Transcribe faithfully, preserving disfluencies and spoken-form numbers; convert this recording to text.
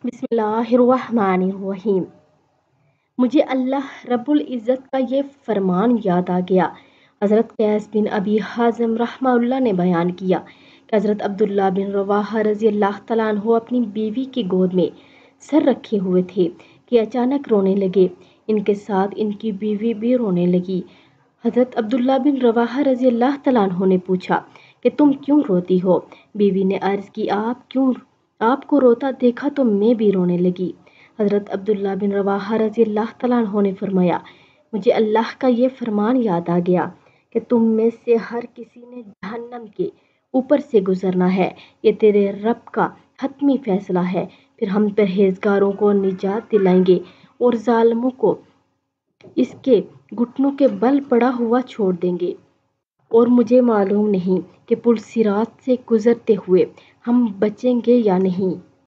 बिस्मिल्लाहिर्रहमानिर्रहीम। मुझे अल्लाह रब्बुल इज़्ज़त का ये फ़रमान याद आ गया। हज़रत कैस बिन अबी हाज़िम रहमतुल्लाह ने बयान किया कि हज़रत अब्दुल्ला बिन रवाहा रज़ी अल्लाह तआला अन्हु अपनी बीवी की गोद में सर रखे हुए थे कि अचानक रोने लगे। इनके साथ इनकी बीवी भी रोने लगी। हज़रत अब्दुल्ला बिन रवाहा रज़ी अल्लाह तआला अन्हु ने पूछा कि तुम क्यों रोती हो? बीवी ने अर्ज़ की, आप क्यों आपको रोता देखा तो मैं भी रोने लगी। हज़रत अब्दुल्ला बिन रवाहा रज़ी अल्लाह तआला अन्हु ने फरमाया, मुझे अल्लाह का ये फरमान याद आ गया कि तुम में से हर किसी ने जहन्नम के ऊपर से गुजरना है। ये तेरे रब का हतमी फैसला है। फिर हम परहेजगारों को निजात दिलाएंगे और जालिमों को इसके घुटनों के बल पड़ा हुआ छोड़ देंगे। और मुझे मालूम नहीं कि पुल सिरात से गुजरते हुए हम बचेंगे या नहीं।